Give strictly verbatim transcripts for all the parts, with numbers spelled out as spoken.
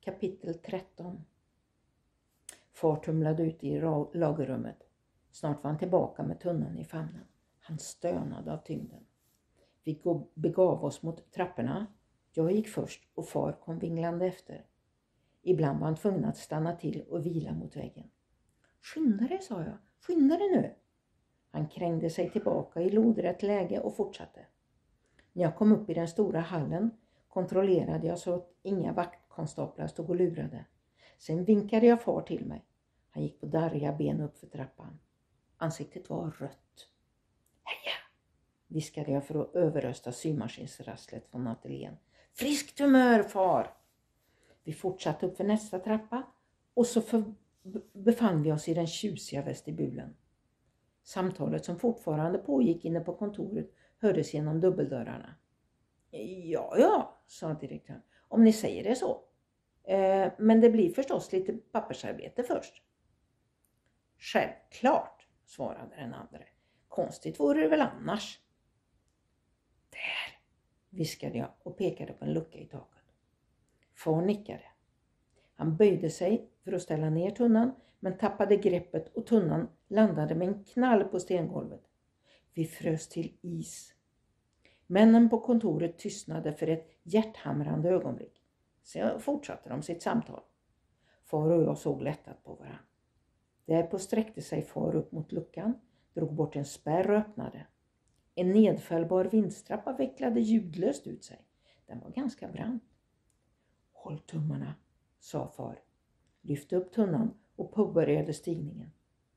Kapitel tretton. Far tumlade ut i lagerrummet. Snart var han tillbaka med tunnan i famnen. Han stönade av tyngden. Vi begav oss mot trapporna. Jag gick först och far kom vinglande efter. Ibland var han tvungen att stanna till och vila mot väggen. Skynda dig, sa jag. Skynda dig nu. Han krängde sig tillbaka i lodrätt läge och fortsatte. När jag kom upp i den stora hallen kontrollerade jag så att inga vaktkonstaplar stod och lurade. Sen vinkade jag far till mig. Han gick på darriga ben upp för trappan. Ansiktet var rött. Heja! Viskade jag för att överrösta symaskinsrasslet från ateljén. Friskt humör, far! Vi fortsatte upp för nästa trappa och så för, befann vi oss i den tjusiga vestibulen. Samtalet som fortfarande pågick inne på kontoret hördes genom dubbeldörrarna. Ja, ja, sa direktören. Om ni säger det så. Eh, men det blir förstås lite pappersarbete först. Självklart, svarade den andra. Konstigt vore det väl annars. Där, viskade jag och pekade på en lucka i taket. Far nickade. Han böjde sig för att ställa ner tunnan men tappade greppet och tunnan landade med en knall på stengolvet. Vi frös till is. Männen på kontoret tystnade för ett hjärthamrande ögonblick. Sen fortsatte de sitt samtal. Far och jag såg lättat på varandra. Därpå sträckte sig far upp mot luckan, drog bort en spärr och öppnade. En nedfällbar vindstrappa vecklade ljudlöst ut sig. Den var ganska brant. Håll tummarna, sa far. Lyfte upp tunnan och påbörjade stigningen.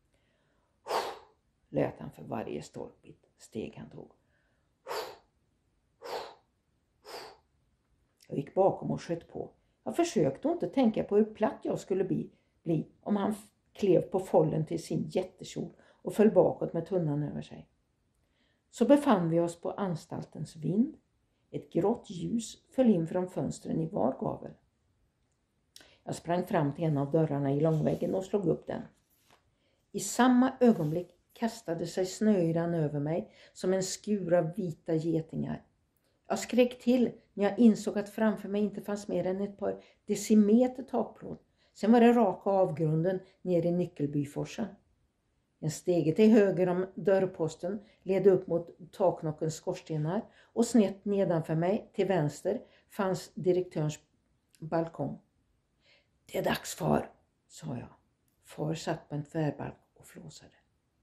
Lät han för varje stolpbit steg han tog. Jag gick bakom och sköt på. Jag försökte inte tänka på hur platt jag skulle bli, bli om han klev på follen till sin jättekjol och föll bakåt med tunnan över sig. Så befann vi oss på anstaltens vind. Ett grått ljus föll in från fönstren i var gavel. Jag sprang fram till en av dörrarna i långväggen och slog upp den. I samma ögonblick kastade sig snöyran över mig som en skur av vita getingar. Jag skrek till när jag insåg att framför mig inte fanns mer än ett par decimeter takplåt. Sen var det raka avgrunden ner i Nyckelbyforsen. En stege till höger om dörrposten ledde upp mot taknockens skorstenar och snett nedanför mig till vänster fanns direktörns balkong. Det är dags, far, sa jag. Far satt på en tvärbalk och flåsade.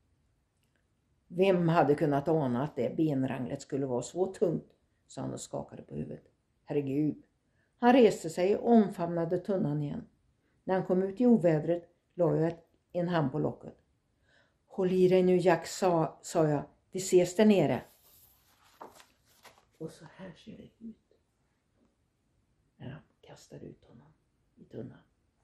Vem hade kunnat ana att det benranglet skulle vara så tungt, sa han och skakade på huvudet. Herregud. Han reste sig och omfamnade tunnan igen. När han kom ut i ovädret la jag en hand på locket. Håll i dig nu, Jack, sa, sa jag. Vi ses där nere. Och så här ser det ut. När han kastade ut honom i tunnan.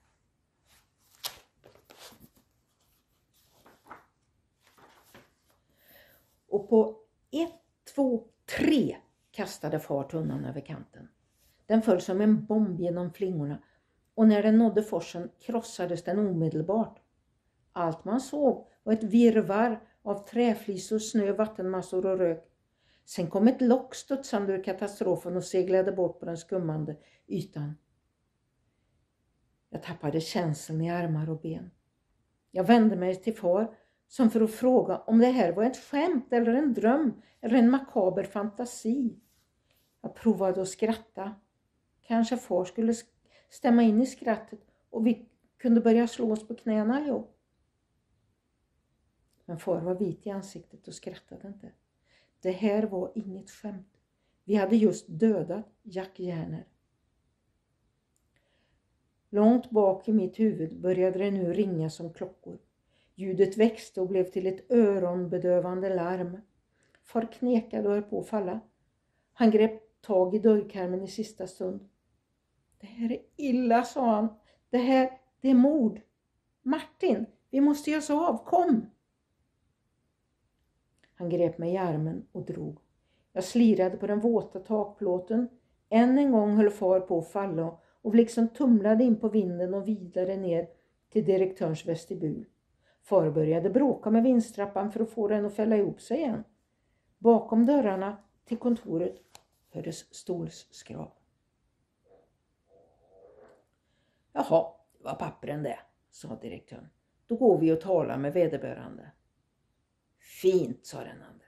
Och på ett, två, tre kastade far tunnan över kanten. Den föll som en bomb genom flingorna och när den nådde forsen krossades den omedelbart. Allt man såg var ett virvar av träflisor, snö, vattenmassor och rök. Sen kom ett lock studsande ur katastrofen och seglade bort på den skummande ytan. Jag tappade känseln i armar och ben. Jag vände mig till far som för att fråga om det här var ett skämt eller en dröm eller en makaber fantasi. Jag provade att skratta. Kanske far skulle stämma in i skrattet och vi kunde börja slå oss på knäna allihop. Men far var vit i ansiktet och skrattade inte. Det här var inget skämt. Vi hade just dödat Jack Järner. Långt bak i mitt huvud började det nu ringa som klockor. Ljudet växte och blev till ett öronbedövande larm. Far knekade och höll på att falla. Han grep tag i dörrkarmen i sista stund. Det här är illa, sa han. Det här, det är mord. Martin, vi måste göra så av. Kom! Han grep mig i armen och drog. Jag slirade på den våta takplåten. Än en gång höll far på att falla och liksom tumlade in på vinden och vidare ner till direktörns vestibul. Far började bråka med vindstrappan för att få den att fälla ihop sig igen. Bakom dörrarna till kontoret hördes stolsskrap. Jaha, det var pappren det, sa direktören. Då går vi och talar med vederbörande. Fint, sa den andra.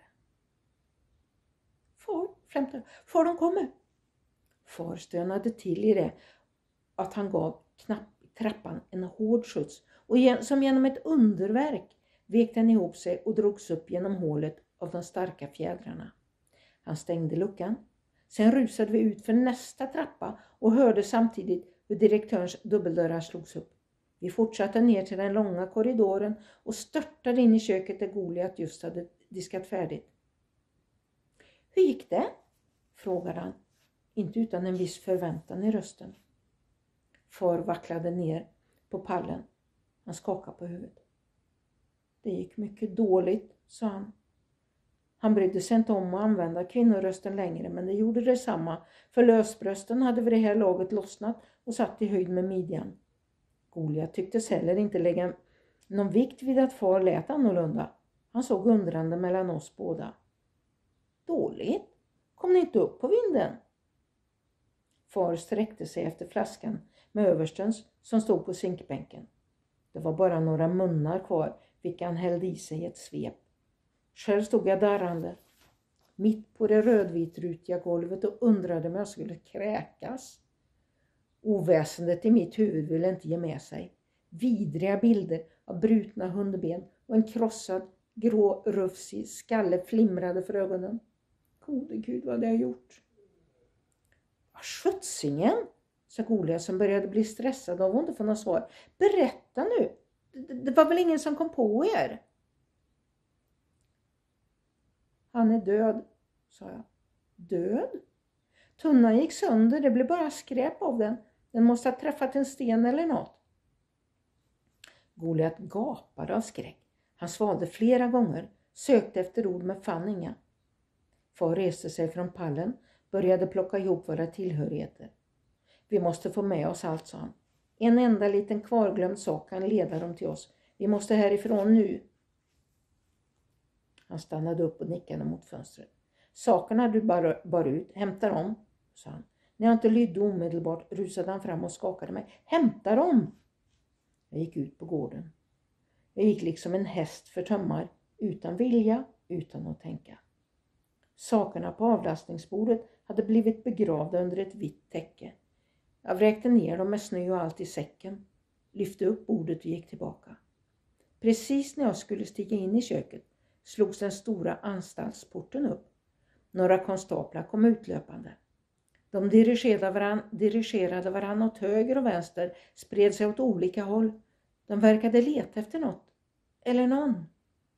Far, flämtade. Far, de kommer. Far stönade till i det att han gav knapp trappan en hård skjuts. Och som genom ett underverk vek den ihop sig och drogs upp genom hålet av de starka fjädrarna. Han stängde luckan. Sen rusade vi ut för nästa trappa och hörde samtidigt hur direktörens dubbeldörrar slogs upp. Vi fortsatte ner till den långa korridoren och störtade in i köket där Goliat just hade diskat färdigt. Hur gick det? Frågade han, inte utan en viss förväntan i rösten. Far vacklade ner på pallen. Han skakade på huvudet. Det gick mycket dåligt, sa han. Han brydde sig inte om att använda kvinnorösten längre, men det gjorde detsamma. För lösbrösten hade vid det här laget lossnat och satt i höjd med midjan. Goliat tycktes heller inte lägga någon vikt vid att far lät annorlunda. Han såg undrande mellan oss båda. Dåligt? Kom ni inte upp på vinden? Far sträckte sig efter flaskan med överstens som stod på sinkbänken. Det var bara några munnar kvar, vilka han hällde i sig ett svep. Själv stod jag darrande mitt på det rödvitrutiga golvet och undrade om jag skulle kräkas. Oväsendet i mitt huvud ville inte ge med sig. Vidriga bilder av brutna hundben och en krossad grå rufsig skalle flimrade för ögonen. Gode Gud, vad det har gjort. Vad skjutsingen, sa Goliat som började bli stressad av att inte få något svar. Berätta nu, det, det var väl ingen som kom på er? Han är död, sa jag. Död? Tunnan gick sönder, det blev bara skräp av den. Den måste ha träffat en sten eller något. Goliat gapade av skräck. Han svalde flera gånger, sökte efter ord men fann inga. Far reste sig från pallen, började plocka ihop våra tillhörigheter. Vi måste få med oss allt, sa han. En enda liten kvarglömd sak kan leda dem till oss. Vi måste härifrån nu. Han stannade upp och nickade mot fönstret. Sakerna du bar, bar ut, hämta dem, sa han. När jag inte lydde omedelbart rusade han fram och skakade mig. Hämta dem! Jag gick ut på gården. Jag gick liksom en häst för tömmar, utan vilja, utan att tänka. Sakerna på avlastningsbordet hade blivit begravda under ett vitt täcke. Jag vräkte ner dem med snö och allt i säcken, lyfte upp bordet och gick tillbaka. Precis när jag skulle stiga in i köket slogs den stora anstaltsporten upp. Några konstaplar kom utlöpande. De dirigerade varann, dirigerade varann åt höger och vänster, spred sig åt olika håll. De verkade leta efter något. Eller någon.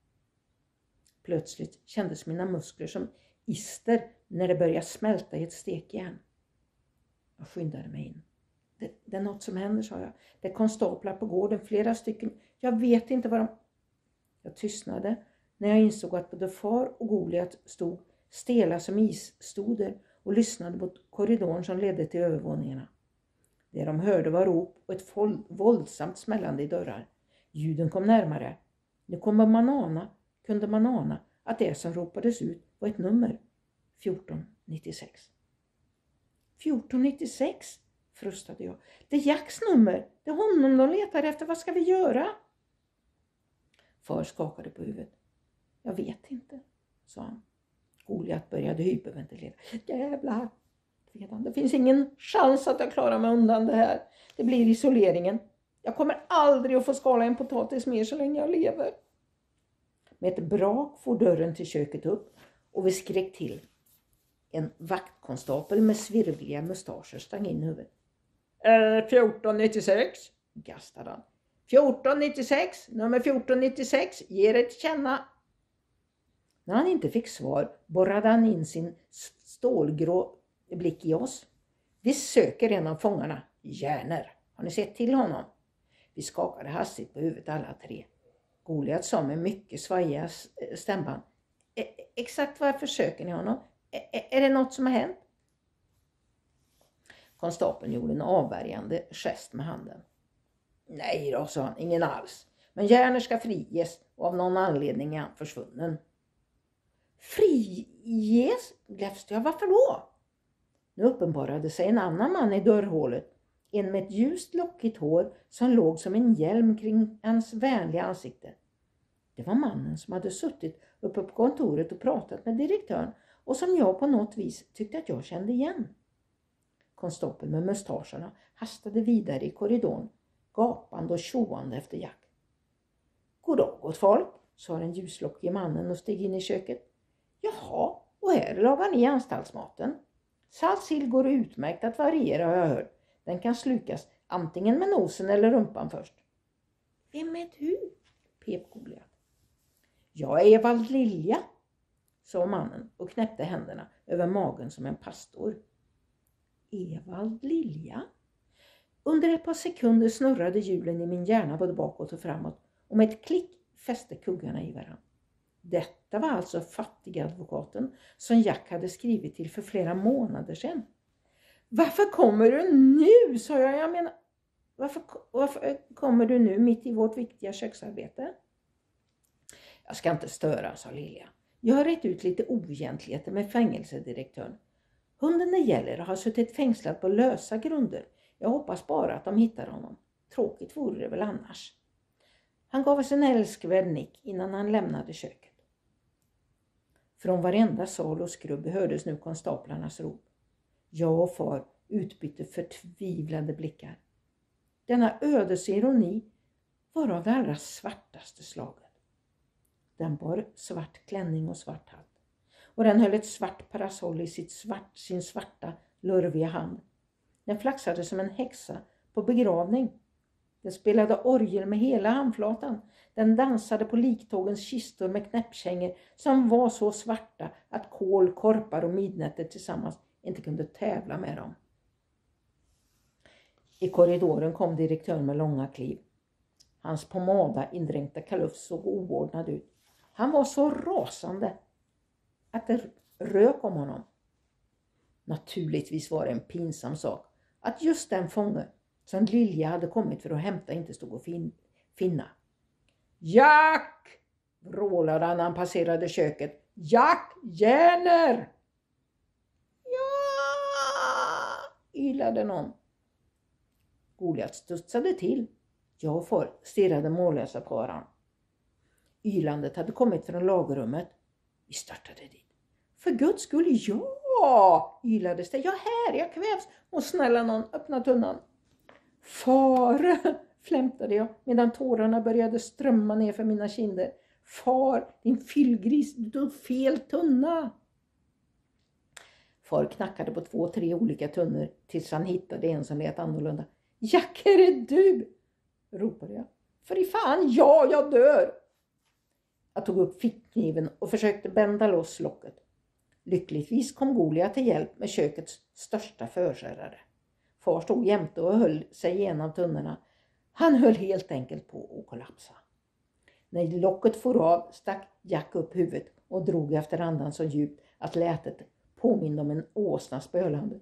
Plötsligt kändes mina muskler som ister när det började smälta i ett stekjärn. Jag skyndade mig in. Det, det är något som händer, sa jag. Det är konstaplar på gården, flera stycken. Jag vet inte vad de... Jag tystnade när jag insåg att både far och Goliat stod stela som isstoder och lyssnade på korridoren som ledde till övervåningarna. Det de hörde var rop och ett våldsamt smällande i dörrar. Ljuden kom närmare. Nu kommer man ana, kunde man ana att det som ropades ut var ett nummer. fjorton nittiosex. fjorton nittiosex, frustade jag. Det är Jacks nummer. Det är honom de letar efter. Vad ska vi göra? Far skakade på huvudet. Jag vet inte, sa han. Goliat började hyperventilera. Jävlar, det finns ingen chans att jag klarar mig undan det här. Det blir isoleringen. Jag kommer aldrig att få skala en potatis mer så länge jag lever. Med ett brak får dörren till köket upp och vi skrek till. En vaktkonstapel med svirvliga mustascher stang in huvudet. Eh, fjorton nittiosex, gastade han. fjorton nittiosex, nummer fjorton nittiosex, ger ett känna. När han inte fick svar borrade han in sin stålgrå blick i oss. Vi söker en av fångarna, Järner. Har ni sett till honom? Vi skakade hastigt på huvudet alla tre. Goliat sa med mycket svajiga stämband. Exakt vad försöker ni honom? Är det något som har hänt? Konstapeln gjorde en avvärjande gest med handen. Nej då, sa han, ingen alls. Men Järner ska friges och av någon anledning är han försvunnen. Friges? Gläfste jag, varför då? Nu uppenbarade sig en annan man i dörrhålet. En med ett ljust lockigt hår som låg som en hjälm kring hans vänliga ansikte. Det var mannen som hade suttit uppe på kontoret och pratat med direktören och som jag på något vis tyckte att jag kände igen. Konstapeln med mustascherna hastade vidare i korridoren, gapande och tjoande efter Jack. God dag gott folk, sa den ljuslockige mannen och steg in i köket. Jaha, och här lagar ni anstaltsmaten. Saltsill går utmärkt att variera, har jag hört. Den kan slukas antingen med nosen eller rumpan först. Vem är du? Pep Goliat. Jag är Evald Lilja, sa mannen och knäppte händerna över magen som en pastor. Evald Lilja? Under ett par sekunder snurrade hjulen i min hjärna både bakåt och framåt och med ett klick fäste kuggarna i varandra. Detta var alltså fattiga advokaten som Jack hade skrivit till för flera månader sedan. Varför kommer du nu, sa jag. Jag menar, varför, varför kommer du nu mitt i vårt viktiga köksarbete? Jag ska inte störa, sa Lilja. Jag har rätt ut lite oegentligheter med fängelsedirektören. Hunden det gäller har suttit fängslad på lösa grunder. Jag hoppas bara att de hittar honom. Tråkigt vore det väl annars. Han gav oss en älskvärd nick innan han lämnade köket. Från varenda sal och skrubb hördes nu konstaplarnas rop. Jag och far utbytte förtvivlade blickar. Denna ödes ironi var av det allra svartaste slaget. Den bar svart klänning och svart hatt. Och den höll ett svart parasoll i sitt svart, sin svarta, lurviga hand. Den flaxade som en häxa på begravning. Den spelade orgel med hela handflatan. Den dansade på liktågens kistor med knäppkängor som var så svarta att kol, korpar och midnätter tillsammans inte kunde tävla med dem. I korridoren kom direktören med långa kliv. Hans pomada indränkta kalufs såg oordnad ut. Han var så rasande att det rök om honom. Naturligtvis var det en pinsam sak att just den fånge som Lilja hade kommit för att hämta inte stod och fin- finna. Jack! Vrålade han när han passerade köket. Jack Järner! Ja! Ylade någon. Goliat studsade till. Jag och far stirrade mållösa på varandra. Ylandet hade kommit från lagerrummet. Vi startade dit. För guds skull, ja! Ylades det. Jag är här, jag kvävs. Och snälla någon, öppna tunnan. Far, flämtade jag medan tårarna började strömma ner för mina kinder. Far, din fyllgris, du tog fel tunna. Far knackade på två, tre olika tunnor tills han hittade en som lät annorlunda. Jack, är det du? Ropade jag. För i fan, ja, jag dör. Jag tog upp fickkniven och försökte bända loss locket. Lyckligtvis kom Goliat till hjälp med kökets största förskärare. Far stod jämte och höll sig igenom tunnorna. Han höll helt enkelt på att kollapsa. När locket for av stack Jack upp huvudet och drog efter andan så djupt att lätet påminde om en åsna spölande.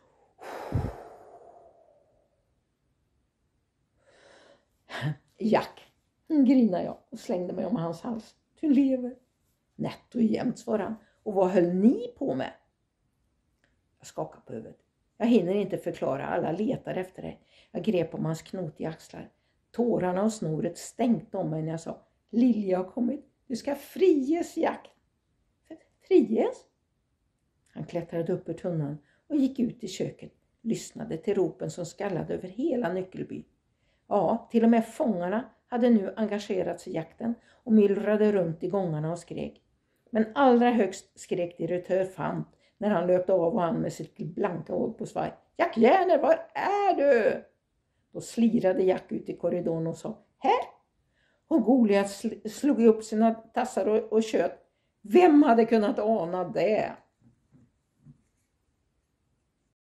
Jack, grinade jag och slängde mig om hans hals. Du lever. Nätt och jämnt, svarade han. Och vad höll ni på med? Jag skakade på huvudet. Jag hinner inte förklara, alla letar efter dig. Jag grep om hans knotiga axlar. Tårarna och snoret stänkte om mig när jag sa, Lilja har kommit, du ska friges, Jack. Friges? Han klättrade upp ur tunnan och gick ut i köket, lyssnade till ropen som skallade över hela Nyckelby. Ja, till och med fångarna hade nu engagerats i jakten och myllrade runt i gångarna och skrek. Men allra högst skrek direktör Fant när han löpte av och an med sitt blanka hår på svaj. Jack Järner, var är du? Då slirade Jack ut i korridoren och sa, här! Och Goliat slog upp sina tassar och, och kött. Vem hade kunnat ana det?